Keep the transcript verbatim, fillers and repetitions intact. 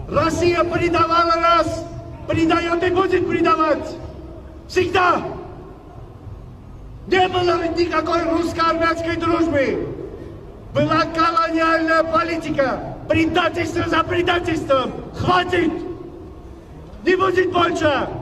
Россия предавала нас, предает и будет предавать. Всегда. Не было никакой русско-армянской дружбы. Была колониальная политика. Предательство за предательством. Хватит! Не будет больше!